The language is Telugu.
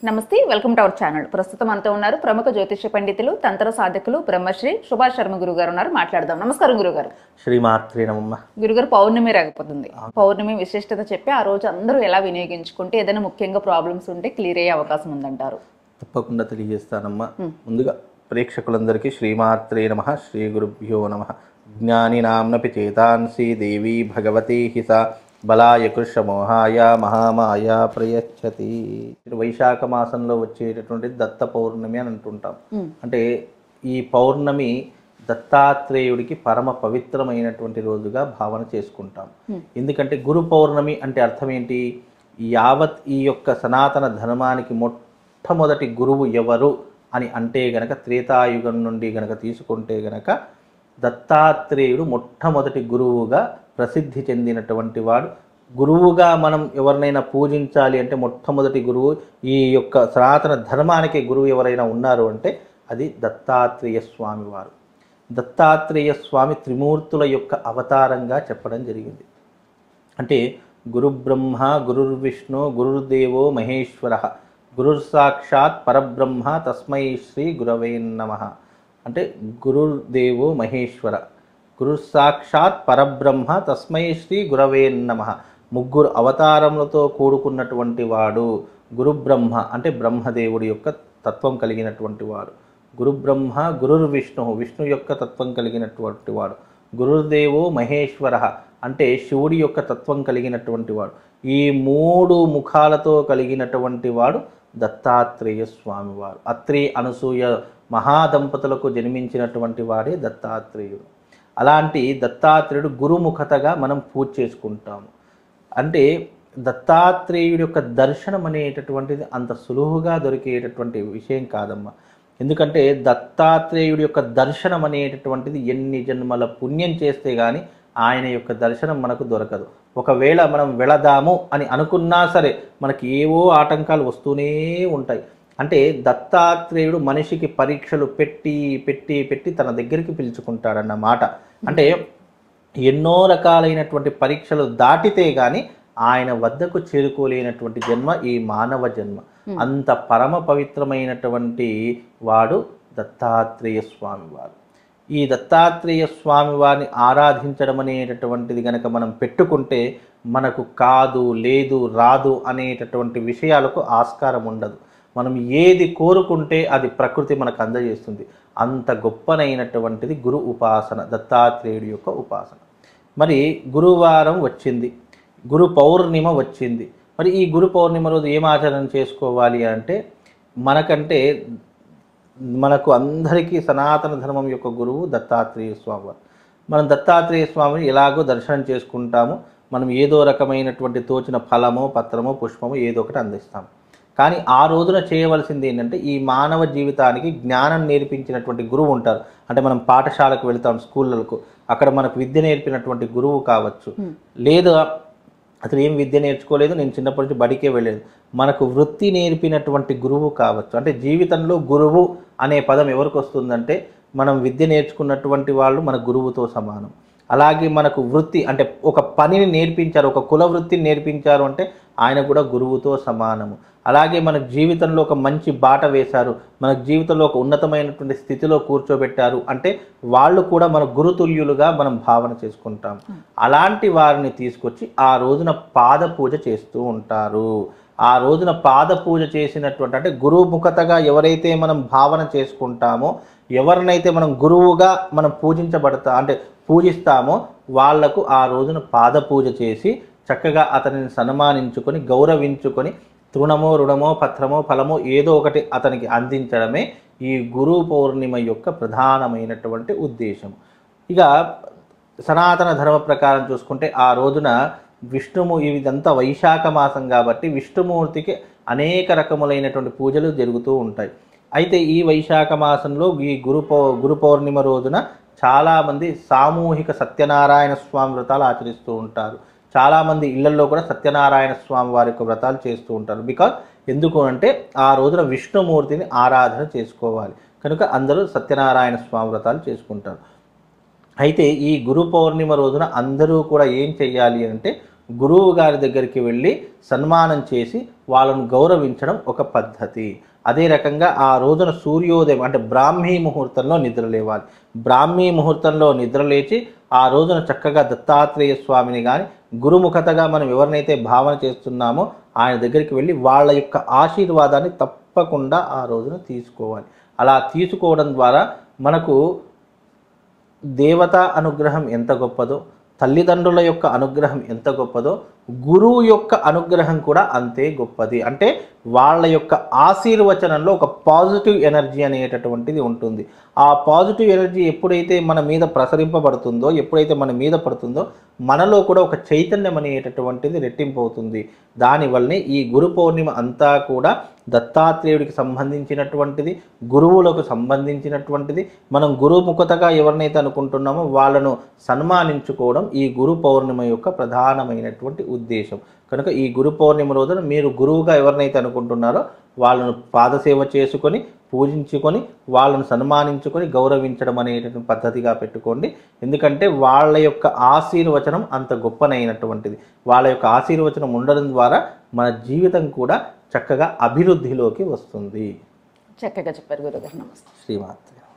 నమస్తే, వెల్కమ్ టు అవర్ ఛానల్. ప్రస్తుతం మనతో ఉన్నారు ప్రముఖ జ్యోతిష పండితులు, తంత్ర సాధకులు బ్రహ్మశ్రీ సుభాష్ శర్మ గురుగారు ఉన్నారు. మాట్లాడదాం. నమస్కారం గురుగారు. శ్రీమాత్రే నమః. గురుగారు, పౌర్ణమి రాకపోతుంది. పౌర్ణమి విశిష్టత చెప్పి ఆ రోజు అందరూ ఎలా వినియోగించుకుంటే ఏదైనా ముఖ్యంగా ప్రాబ్లమ్స్ ఉంటే క్లియర్ అయ్యే అవకాశం ఉందంటారు? తప్పకుండా తెలియజేస్తానమ్మా. ముందుగా ప్రేక్షకులందరికీ శ్రీమాత్రే నమః, శ్రీ గురుభ్యో నమః. జ్ఞాని నామ్నపి చేతాంసి దేవి భగవతి హిస బలాయ కృష్ణమోహాయ మహామాయ ప్రయచ్చతి. వైశాఖ మాసంలో వచ్చేటటువంటి దత్త పౌర్ణమి అని అంటుంటాం. అంటే ఈ పౌర్ణమి దత్తాత్రేయుడికి పరమ పవిత్రమైనటువంటి రోజుగా భావన చేసుకుంటాం. ఎందుకంటే గురు పౌర్ణమి అంటే అర్థం ఏంటి? యావత్ ఈ యొక్క సనాతన ధర్మానికి మొట్టమొదటి గురువు ఎవరు అని అంటే గనక త్రేతాయుగం నుండి గనక తీసుకుంటే గనక దత్తాత్రేయుడు మొట్టమొదటి గురువుగా ప్రసిద్ధి చెందినటువంటి వాడు. గురువుగా మనం ఎవరినైనా పూజించాలి అంటే మొట్టమొదటి గురువు, ఈ యొక్క సనాతన ధర్మానికి గురువు ఎవరైనా ఉన్నారు అంటే అది దత్తాత్రేయ స్వామి వారు. దత్తాత్రేయ స్వామి త్రిమూర్తుల యొక్క అవతారంగా చెప్పడం జరిగింది. అంటే గురు బ్రహ్మ, గురుర్విష్ణు, గురుర్దేవో మహేశ్వర, గురుర్ సాక్షాత్ పరబ్రహ్మ తస్మై శ్రీ గురవే నమః. అంటే గురుర్దేవో మహేశ్వర, గురు సాక్షాత్ పరబ్రహ్మ తస్మై శ్రీ గురవే నమః. ముగ్గురు అవతారములతో కూడుకున్నటువంటి వాడు గురుబ్రహ్మ, అంటే బ్రహ్మదేవుడి యొక్క తత్వం కలిగినటువంటి వాడు. గురుబ్రహ్మ, గురుర్విష్ణు, విష్ణు యొక్క తత్వం కలిగినటువంటి వాడు. గురుర్దేవో మహేశ్వర, అంటే శివుడి యొక్క తత్వం కలిగినటువంటి వాడు. ఈ మూడు ముఖాలతో కలిగినటువంటి వాడు దత్తాత్రేయ స్వామివారు. అత్రి అనసూయ మహాదంపతులకు జన్మించినటువంటి వాడే దత్తాత్రేయుడు. అలాంటి దత్తాత్రేయుడు గురుముఖతగా మనం పూజ చేసుకుంటాము. అంటే దత్తాత్రేయుడి యొక్క దర్శనం అనేటటువంటిది అంత సులువుగా దొరికేటటువంటి విషయం కాదమ్మా. ఎందుకంటే దత్తాత్రేయుడి యొక్క దర్శనం అనేటటువంటిది ఎన్ని జన్మల పుణ్యం చేస్తే కానీ ఆయన యొక్క దర్శనం మనకు దొరకదు. ఒకవేళ మనం వెళదాము అని అనుకున్నా సరే మనకి ఏవో ఆటంకాలు వస్తూనే ఉంటాయి. అంటే దత్తాత్రేయుడు మనిషికి పరీక్షలు పెట్టి పెట్టి పెట్టి తన దగ్గరికి పిలుచుకుంటాడన్నమాట. అంటే ఎన్నో రకాలైనటువంటి పరీక్షలు దాటితే గాని ఆయన వద్దకు చేరుకోలేనటువంటి జన్మ ఈ మానవ జన్మ. అంత పరమ పవిత్రమైనటువంటి వాడు దత్తాత్రేయ స్వామి వారు. ఈ దత్తాత్రేయ స్వామి వారిని ఆరాధించడం అనేటటువంటిది గనక మనం పెట్టుకుంటే మనకు కాదు, లేదు, రాదు అనేటటువంటి విషయాలకు ఆస్కారం ఉండదు. మనం ఏది కోరుకుంటే అది ప్రకృతి మనకు అందజేస్తుంది. అంత గొప్పనైనటువంటిది గురు ఉపాసన, దత్తాత్రేయుడి యొక్క ఉపాసన. మరి గురువారం వచ్చింది, గురు పౌర్ణిమ వచ్చింది. మరి ఈ గురు పౌర్ణిమ రోజు ఏం ఆచరణ చేసుకోవాలి అంటే మనకు అందరికీ సనాతన ధర్మం యొక్క గురువు దత్తాత్రేయ స్వామి వారు. మనం దత్తాత్రేయ స్వామిని ఎలాగో దర్శనం చేసుకుంటాము. మనం ఏదో రకమైనటువంటి తోచిన ఫలమో పత్రమో పుష్పమో ఏదో ఒకటి అందిస్తాము. కానీ ఆ రోజున చేయవలసింది ఏంటంటే ఈ మానవ జీవితానికి జ్ఞానం నేర్పించినటువంటి గురువు ఉంటారు. అంటే మనం పాఠశాలకు వెళ్తాం, స్కూళ్ళకు, అక్కడ మనకు విద్య నేర్పినటువంటి గురువు కావచ్చు. లేదా అతను ఏం విద్య నేర్చుకోలేదు, నేను చిన్నప్పటి నుంచి బడికే వెళ్ళలేదు, మనకు వృత్తి నేర్పినటువంటి గురువు కావచ్చు. అంటే జీవితంలో గురువు అనే పదం ఎవరికి వస్తుందంటే మనం విద్య నేర్చుకున్నటువంటి వాళ్ళు మన గురువుతో సమానం. అలాగే మనకు వృత్తి అంటే ఒక పనిని నేర్పించారు, ఒక కుల వృత్తిని నేర్పించారు అంటే ఆయన కూడా గురువుతో సమానము. అలాగే మన జీవితంలో ఒక మంచి బాట వేశారు, మన జీవితంలో ఒక ఉన్నతమైనటువంటి స్థితిలో కూర్చోబెట్టారు అంటే వాళ్ళు కూడా మన గురుతుల్యులుగా మనం భావన చేసుకుంటాం. అలాంటి వారిని తీసుకొచ్చి ఆ రోజున పాద పూజ చేస్తూ ఉంటారు. ఆ రోజున పాద పూజ చేసినటువంటి అంటే గురుముఖతగా ఎవరైతే మనం భావన చేసుకుంటామో, ఎవరినైతే మనం గురువుగా మనం పూజిస్తామో వాళ్లకు ఆ రోజున పాద పూజ చేసి చక్కగా అతనిని సన్మానించుకొని గౌరవించుకొని తృణమో రుణమో పత్రమో ఫలమో ఏదో ఒకటి అతనికి అందించడమే ఈ గురు పౌర్ణిమ యొక్క ప్రధానమైనటువంటి ఉద్దేశం. ఇక సనాతన ధర్మ ప్రకారం చూసుకుంటే ఆ రోజున ఇదంతా వైశాఖ మాసం కాబట్టి విష్ణుమూర్తికి అనేక రకములైనటువంటి పూజలు జరుగుతూ ఉంటాయి. అయితే ఈ వైశాఖ మాసంలో ఈ గురు పౌర్ణిమ రోజున చాలామంది సామూహిక సత్యనారాయణ స్వామి వ్రతాలు ఆచరిస్తూ ఉంటారు. చాలామంది ఇళ్లలో కూడా సత్యనారాయణ స్వామి వారి యొక్క వ్రతాలు చేస్తూ ఉంటారు. ఎందుకు అంటే ఆ రోజున విష్ణుమూర్తిని ఆరాధన చేసుకోవాలి కనుక అందరూ సత్యనారాయణ స్వామి వ్రతాలు చేసుకుంటారు. అయితే ఈ గురు పౌర్ణిమ రోజున అందరూ కూడా ఏం చెయ్యాలి అంటే గురువు గారి దగ్గరికి వెళ్ళి సన్మానం చేసి వాళ్ళను గౌరవించడం ఒక పద్ధతి. అదే రకంగా ఆ రోజున సూర్యోదయం అంటే బ్రాహ్మీ ముహూర్తంలో నిద్ర లేవాలి. బ్రాహ్మీ ముహూర్తంలో నిద్ర లేచి ఆ రోజున చక్కగా దత్తాత్రేయ స్వామిని కానీ గురుముఖతగా మనం ఎవరినైతే భావన చేస్తున్నామో ఆయన దగ్గరికి వెళ్ళి వాళ్ళ యొక్క ఆశీర్వాదాన్ని తప్పకుండా ఆ రోజున తీసుకోవాలి. అలా తీసుకోవడం ద్వారా మనకు దేవత అనుగ్రహం ఎంత గొప్పదో, తల్లిదండ్రుల యొక్క అనుగ్రహం ఎంత గొప్పదో, గురువు యొక్క అనుగ్రహం కూడా అంతే గొప్పది. అంటే వాళ్ళ యొక్క ఆశీర్వచనంలో ఒక పాజిటివ్ ఎనర్జీ అనేటటువంటిది ఉంటుంది. ఆ పాజిటివ్ ఎనర్జీ ఎప్పుడైతే మన మీద ప్రసరింపబడుతుందో, ఎప్పుడైతే మన మీద పడుతుందో మనలో కూడా ఒక చైతన్యం అనేటటువంటిది రెట్టింపు అవుతుంది. దానివల్లనే ఈ గురు పౌర్ణిమ అంతా కూడా దత్తాత్రేయుడికి సంబంధించినటువంటిది, గురువులకు సంబంధించినటువంటిది. మనం గురుముఖతగా ఎవరినైతే అనుకుంటున్నామో వాళ్ళను సన్మానించుకోవడం ఈ గురు పౌర్ణిమ యొక్క ప్రధానమైనటువంటి ఉద్దేశం. కనుక ఈ గురు పౌర్ణిమ రోజున మీరు గురువుగా ఎవరినైతే అనుకుంటున్నారో వాళ్ళను పాదసేవ చేసుకొని పూజించుకొని వాళ్ళను సన్మానించుకొని గౌరవించడం అనేటువంటి పద్ధతిగా పెట్టుకోండి. ఎందుకంటే వాళ్ళ యొక్క ఆశీర్వచనం అంత గొప్పనైనటువంటిది. వాళ్ళ యొక్క ఆశీర్వచనం ఉండడం ద్వారా మన జీవితం కూడా చక్కగా అభివృద్ధిలోకి వస్తుంది. చక్కగా చెప్పారు గురుగారు. నమస్తే. శ్రీమాత్రే.